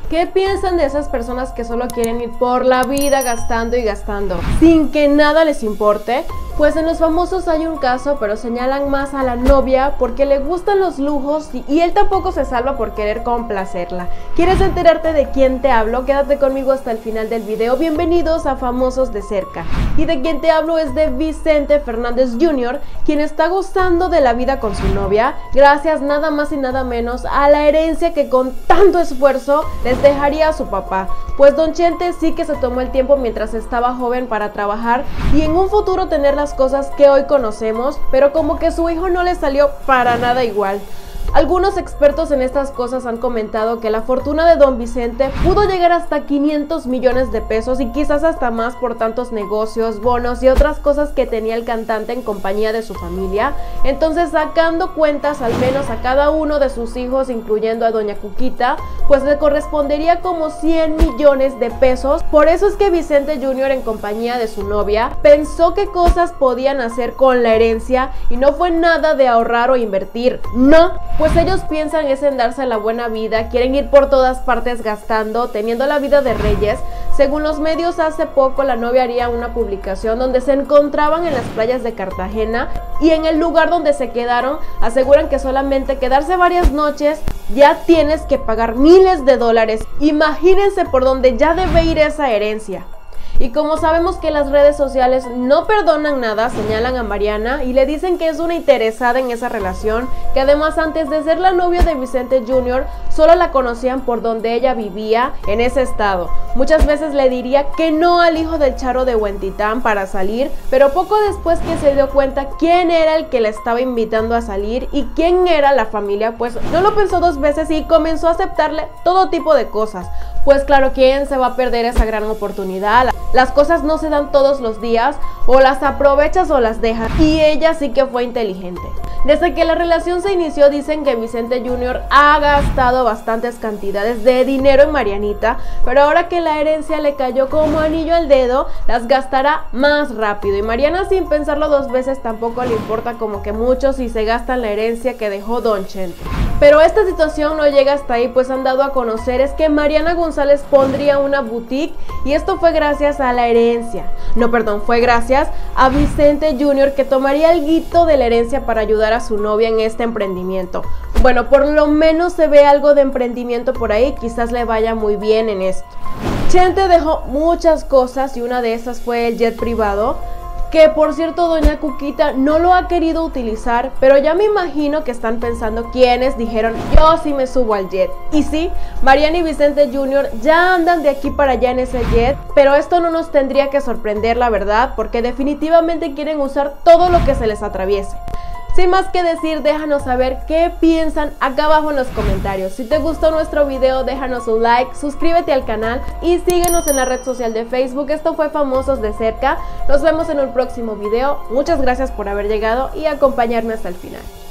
¿Qué piensan de esas personas que solo quieren ir por la vida gastando y gastando, sin que nada les importe? Pues en Los Famosos hay un caso, pero señalan más a la novia porque le gustan los lujos y él tampoco se salva por querer complacerla. ¿Quieres enterarte de quién te hablo? Quédate conmigo hasta el final del video. Bienvenidos a Famosos de Cerca. Y de quien te hablo es de Vicente Fernández Jr., quien está gozando de la vida con su novia, gracias nada más y nada menos a la herencia que con tanto esfuerzo les dejaría a su papá. Pues Don Chente sí que se tomó el tiempo mientras estaba joven para trabajar y en un futuro tener las cosas que hoy conocemos, pero como que su hijo no le salió para nada igual. Algunos expertos en estas cosas han comentado que la fortuna de Don Vicente pudo llegar hasta 500 millones de pesos y quizás hasta más por tantos negocios, bonos y otras cosas que tenía el cantante en compañía de su familia. Entonces, sacando cuentas al menos a cada uno de sus hijos, incluyendo a Doña Cuquita, pues le correspondería como 100 millones de pesos. Por eso es que Vicente Jr., en compañía de su novia, pensó qué cosas podían hacer con la herencia y no fue nada de ahorrar o invertir, no. Pues ellos piensan es en darse la buena vida, quieren ir por todas partes gastando, teniendo la vida de reyes. Según los medios, hace poco la novia haría una publicación donde se encontraban en las playas de Cartagena y en el lugar donde se quedaron aseguran que solamente quedarse varias noches ya tienes que pagar miles de dólares. Imagínense por dónde ya debe ir esa herencia. Y como sabemos que las redes sociales no perdonan nada, señalan a Mariana y le dicen que es una interesada en esa relación, que además antes de ser la novia de Vicente Jr. solo la conocían por donde ella vivía en ese estado. Muchas veces le diría que no al hijo del Charro de Huentitán para salir, pero poco después que se dio cuenta quién era el que la estaba invitando a salir y quién era la familia, pues no lo pensó dos veces y comenzó a aceptarle todo tipo de cosas. Pues claro, ¿quién se va a perder esa gran oportunidad? Las cosas no se dan todos los días, o las aprovechas o las dejas, y ella sí que fue inteligente. Desde que la relación se inició dicen que Vicente Jr. ha gastado bastantes cantidades de dinero en Marianita, pero ahora que la herencia le cayó como anillo al dedo, las gastará más rápido. Y Mariana, sin pensarlo dos veces, tampoco le importa como que mucho si se gastan la herencia que dejó Don Chente. Pero esta situación no llega hasta ahí, pues han dado a conocer es que Mariana González pondría una boutique y esto fue gracias a la herencia. No, perdón, fue gracias a Vicente Jr. que tomaría alguito de la herencia para ayudar a su novia en este emprendimiento. Bueno, por lo menos se ve algo de emprendimiento por ahí, quizás le vaya muy bien en esto. Chente dejó muchas cosas y una de esas fue el jet privado, que por cierto Doña Cuquita no lo ha querido utilizar, pero ya me imagino que están pensando quienes dijeron yo sí me subo al jet. Y sí, Mariana y Vicente Jr. ya andan de aquí para allá en ese jet, pero esto no nos tendría que sorprender, la verdad, porque definitivamente quieren usar todo lo que se les atraviese. Sin más que decir, déjanos saber qué piensan acá abajo en los comentarios. Si te gustó nuestro video, déjanos un like, suscríbete al canal y síguenos en la red social de Facebook. Esto fue Famosos de Cerca. Nos vemos en un próximo video. Muchas gracias por haber llegado y acompañarme hasta el final.